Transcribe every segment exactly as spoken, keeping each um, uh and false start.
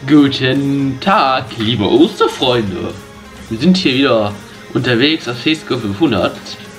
Guten Tag, liebe Osterfreunde. Wir sind hier wieder unterwegs auf Fesco fünfhundert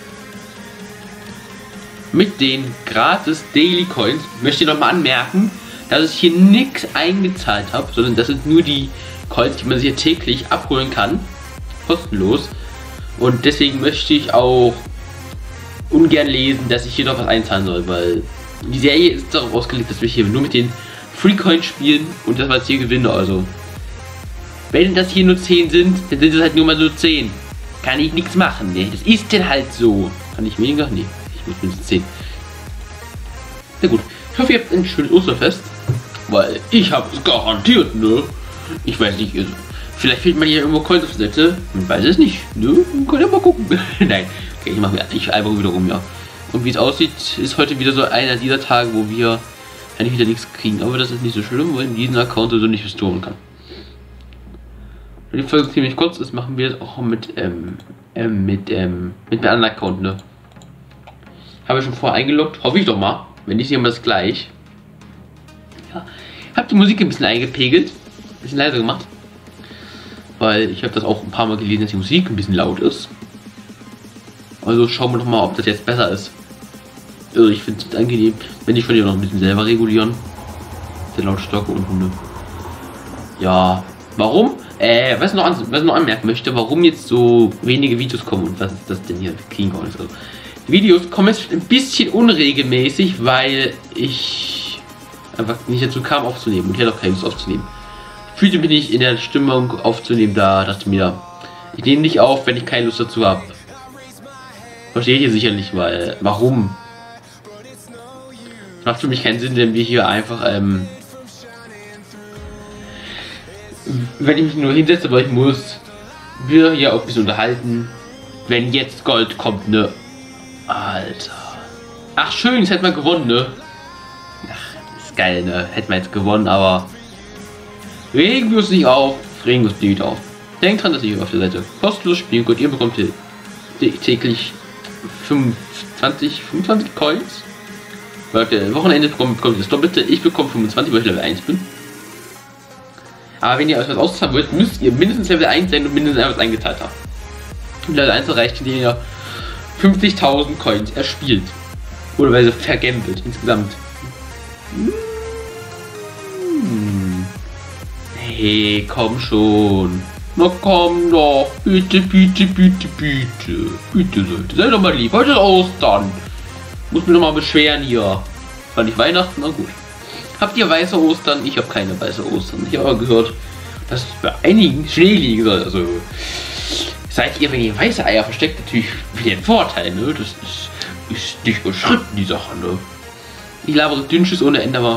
mit den gratis Daily Coins. Ich möchte noch mal anmerken, dass ich hier nichts eingezahlt habe, sondern das sind nur die Coins, die man sich hier täglich abholen kann, kostenlos. Und deswegen möchte ich auch ungern lesen, dass ich hier noch was einzahlen soll, weil die Serie ist darauf ausgelegt, dass wir hier nur mit den Free Coins spielen und das was hier gewinne. Also wenn das hier nur zehn sind, dann sind es halt nur mal so zehn. Kann ich nichts machen, ne? Das ist denn halt so. Kann ich weniger? Nee, ich muss mindestens zehn. Na gut, ich hoffe ihr habt ein schönes Osterfest, weil ich habe es garantiert, ne? Ich weiß nicht, also, vielleicht fehlt man hier irgendwo Coins auf der Seite. Man weiß es nicht, ne? Man kann ja mal gucken. Nein, okay, ich mache mir ich einfach wieder rum, ja. Und wie es aussieht, ist heute wieder so einer dieser Tage, wo wir eigentlich wieder nichts kriegen. Aber das ist nicht so schlimm, weil in diesem Account so nicht restoren kann. Wenn die Folge ziemlich kurz ist, machen wir es auch mit, ähm, ähm, mit, ähm, mit einem anderen Account, ne? Habe ich schon vorher eingeloggt, hoffe ich doch mal. Wenn nicht, sehen wir es gleich. Ja. Habe die Musik ein bisschen eingepegelt, ein bisschen leiser gemacht. Weil ich habe das auch ein paar Mal gelesen, dass die Musik ein bisschen laut ist. Also schauen wir doch mal, ob das jetzt besser ist. Also ich finde es angenehm, wenn ich von dir noch ein bisschen selber regulieren. Der Lautstärke unten. Ne? Ja, warum? Äh, was noch, an, was noch anmerken möchte, warum jetzt so wenige Videos kommen und was ist das denn hier? King Coins. Also, die Videos kommen jetzt ein bisschen unregelmäßig, weil ich einfach nicht dazu kam aufzunehmen und ich hatte auch keine Lust aufzunehmen. Ich fühlte mich nicht in der Stimmung aufzunehmen, da dachte mir, ich nehme nicht auf, wenn ich keine Lust dazu habe. Versteht ihr sicher nicht, weil, warum? Das macht für mich keinen Sinn, wenn wir hier einfach, ähm, wenn ich mich nur hinsetze, weil ich muss, wir hier auch ein bisschen unterhalten, wenn jetzt Gold kommt, ne? Alter. Ach schön, jetzt hätten wir gewonnen, ne? Ach, das ist geil, ne? Hätten wir jetzt gewonnen, aber regen wir uns nicht auf, regen wir uns nicht auf. Denkt dran, dass ihr auf der Seite kostenlos spielen könnt. Ihr bekommt hier täglich fünfundzwanzig, fünfundzwanzig Coins. Weil der Wochenende bekommt, bekommt ihr das Doppelte. Ich bekomme fünfundzwanzig, weil ich Level eins bin. Aber wenn ihr euch was auszahlen wollt, müsst ihr mindestens Level eins sein und mindestens etwas eingezahlt haben. Und Level eins erreicht, indem ihr fünfzigtausend Coins erspielt. Oder weil sie vergambelt insgesamt. Hm. Hey, komm schon. Na komm doch. Bitte, bitte, bitte, bitte. Bitte, Leute. Seid doch mal lieb. Heute ist Ostern. Muss mich noch mal beschweren hier. War nicht Weihnachten? Na gut. Habt ihr weiße Ostern? Ich habe keine weiße Ostern. Ich habe aber gehört, dass es bei einigen Schnee liegen soll. Also seid ihr, wenn ihr weiße Eier versteckt, natürlich wieder ein Vorteil, ne? Das ist, ist nicht beschritten, die Sache, ne? Ich labere Dünnschiss ohne Ende, aber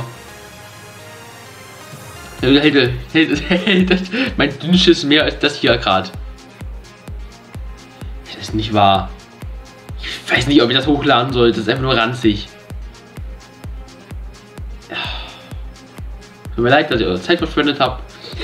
hält, hält, hält mein Dünnschiss mehr als das hier gerade. Das ist nicht wahr. Ich weiß nicht, ob ich das hochladen sollte. Das ist einfach nur ranzig. Ja. Tut mir leid, dass ihr eure Zeit verschwendet habt.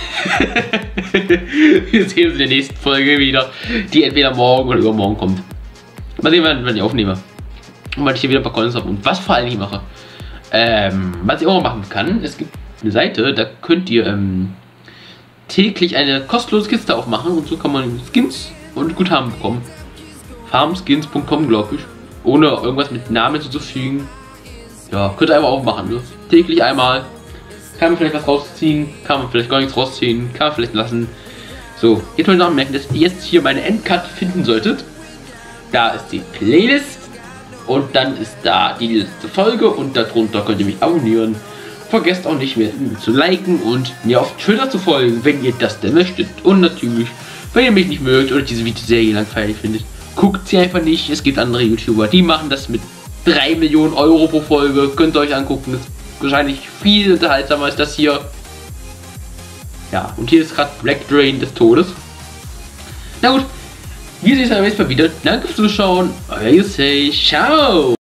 Wir sehen uns in der nächsten Folge wieder, die entweder morgen oder übermorgen kommt. Mal sehen, wann ich aufnehme. Und wann ich hier wieder ein paar Coins habe und was vor allen Dingen mache. Ähm, was ich auch machen kann, es gibt eine Seite, da könnt ihr ähm, täglich eine kostenlose Kiste aufmachen und so kann man Skins und Guthaben bekommen. farmskins punkt com, glaube ich. Ohne irgendwas mit Namen zuzufügen. Ja, könnt ihr einfach aufmachen. Ne? Täglich einmal. Kann man vielleicht was rausziehen, kann man vielleicht gar nichts rausziehen, kann man vielleicht lassen. So, jetzt wollte ich noch anmerken, dass ihr jetzt hier meine Endcard finden solltet. Da ist die Playlist und dann ist da die letzte Folge und darunter könnt ihr mich abonnieren. Vergesst auch nicht mehr zu liken und mir auf Twitter zu folgen, wenn ihr das denn möchtet. Und natürlich, wenn ihr mich nicht mögt oder diese Videoserie langweilig findet, guckt sie einfach nicht. Es gibt andere YouTuber, die machen das mit drei Millionen Euro pro Folge. Könnt ihr euch angucken. Das ist wahrscheinlich viel unterhaltsamer als das hier. Ja, und hier ist gerade Black Drain des Todes. Na gut, wir sehen uns beim nächsten Mal wieder. Danke fürs Zuschauen. Euer Yusei. Ciao.